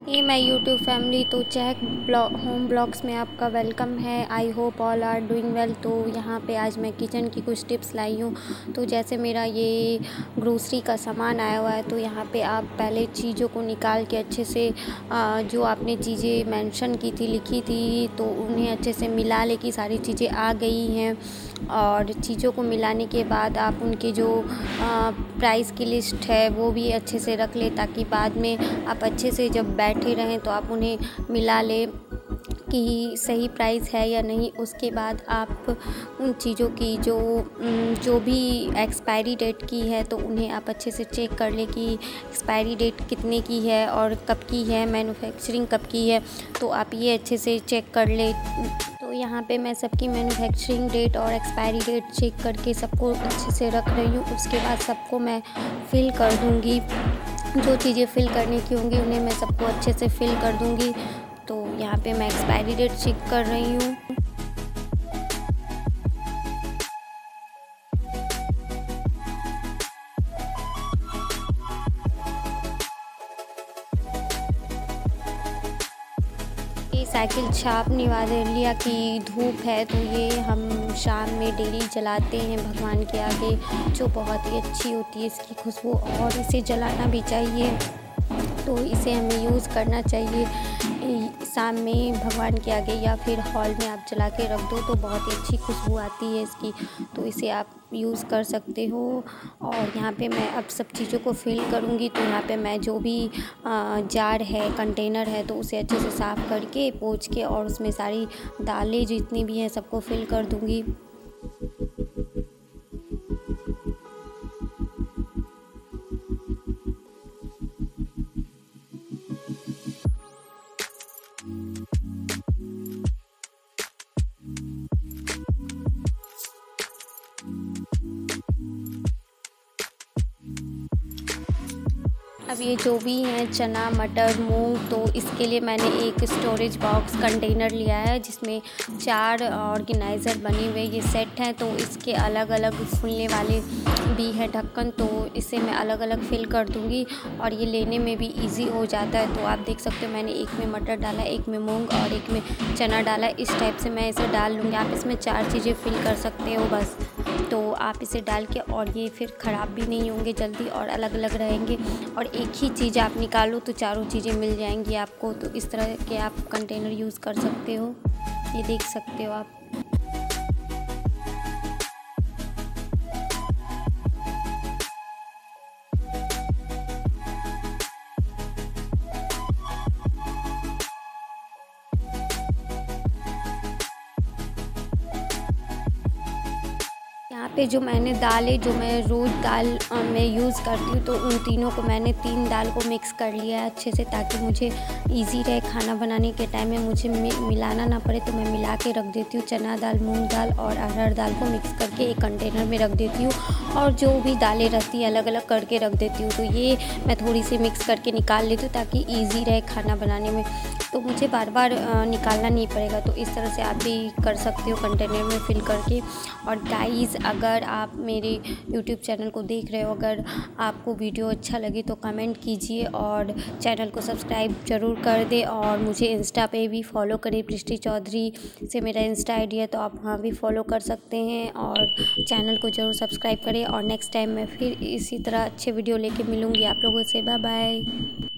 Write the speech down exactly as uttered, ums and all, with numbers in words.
ये मैं YouTube family, तो चहक ब्लॉग होम ब्लॉग्स में आपका वेलकम है। I hope all are doing well. तो यहाँ पे आज मैं किचन की कुछ टिप्स लाई हूँ। तो जैसे मेरा ये ग्रोसरी का सामान आया हुआ है, तो यहाँ पे आप पहले चीज़ों को निकाल के अच्छे से आ, जो आपने चीज़ें मेंशन की थी, लिखी थी, तो उन्हें अच्छे से मिला ले कि सारी चीज़ें आ गई हैं। और चीज़ों को मिलाने के बाद आप उनके जो आ, प्राइस की लिस्ट है वो भी अच्छे से रख ले, ताकि बाद में आप अच्छे से जब बैठे रहें तो आप उन्हें मिला लें कि सही प्राइस है या नहीं। उसके बाद आप उन चीज़ों की जो जो भी एक्सपायरी डेट की है, तो उन्हें आप अच्छे से चेक कर लें कि एक्सपायरी डेट कितने की है और कब की है, मैन्युफैक्चरिंग कब की है। तो आप ये अच्छे से चेक कर लें। तो यहाँ पे मैं सबकी मैन्युफैक्चरिंग डेट और एक्सपायरी डेट चेक करके सबको अच्छे से रख रही हूँ। उसके बाद सबको मैं फ़िल कर दूँगी। जो चीज़ें फ़िल करने की होंगी उन्हें मैं सबको अच्छे से फ़िल कर दूँगी। तो यहाँ पे मैं एक्सपायरी डेट चेक कर रही हूँ। ये साइकिल छापने वाले लिया की धूप है, तो ये हम शाम में डेली जलाते हैं भगवान के आगे, जो बहुत ही अच्छी होती है इसकी खुशबू, और इसे जलाना भी चाहिए। तो इसे हमें यूज़ करना चाहिए शाम में भगवान के आगे, या फिर हॉल में आप जला के रख दो तो बहुत ही अच्छी खुशबू आती है इसकी। तो इसे आप यूज़ कर सकते हो। और यहाँ पे मैं अब सब चीज़ों को फिल करूँगी। तो यहाँ पे मैं जो भी जार है, कंटेनर है, तो उसे अच्छे से साफ़ करके पोंछ के और उसमें सारी दालें जितनी भी हैं सबको फिल कर दूँगी। अब ये जो भी हैं चना, मटर, मूंग, तो इसके लिए मैंने एक स्टोरेज बॉक्स कंटेनर लिया है जिसमें चार ऑर्गेनाइज़र बने हुए ये सेट हैं। तो इसके अलग अलग फूलने वाले भी हैं ढक्कन, तो इसे मैं अलग अलग फिल कर दूंगी और ये लेने में भी इजी हो जाता है। तो आप देख सकते हो मैंने एक में मटर डाला, एक में मूंग और एक में चना डाला। इस टाइप से मैं इसे डाल लूँगी। आप इसमें चार चीज़ें फिल कर सकते हो बस। तो आप इसे डाल के, और ये फिर ख़राब भी नहीं होंगे जल्दी और अलग अलग रहेंगे। और एक ही चीज़ आप निकालो तो चारों चीज़ें मिल जाएंगी आपको। तो इस तरह के आप कंटेनर यूज़ कर सकते हो, ये देख सकते हो आप। यहाँ पे जो मैंने दालें, जो मैं रोज़ दाल में यूज़ करती हूँ, तो उन तीनों को मैंने तीन दाल को मिक्स कर लिया है अच्छे से, ताकि मुझे इजी रहे खाना बनाने के टाइम में, मुझे मिलाना ना पड़े। तो मैं मिला के रख देती हूँ। चना दाल, मूंग दाल और अरहर दाल को मिक्स करके एक कंटेनर में रख देती हूँ, और जो भी दालें रहती है अलग अलग करके रख देती हूँ। तो ये मैं थोड़ी सी मिक्स करके निकाल लेती हूँ ताकि ईजी रहे खाना बनाने में, तो मुझे बार बार निकालना नहीं पड़ेगा। तो इस तरह से आप भी कर सकते हो कंटेनर में फिल करके। और गाइस, अगर आप मेरे यूट्यूब चैनल को देख रहे हो, अगर आपको वीडियो अच्छा लगे तो कमेंट कीजिए और चैनल को सब्सक्राइब ज़रूर कर दे। और मुझे इंस्टा पे भी फॉलो करें, प्रिस्टी चौधरी से मेरा इंस्टा आई डी है, तो आप वहाँ भी फॉलो कर सकते हैं। और चैनल को ज़रूर सब्सक्राइब करें। और नेक्स्ट टाइम मैं फिर इसी तरह अच्छे वीडियो लेके मिलूँगी आप लोगों से। Bye bye.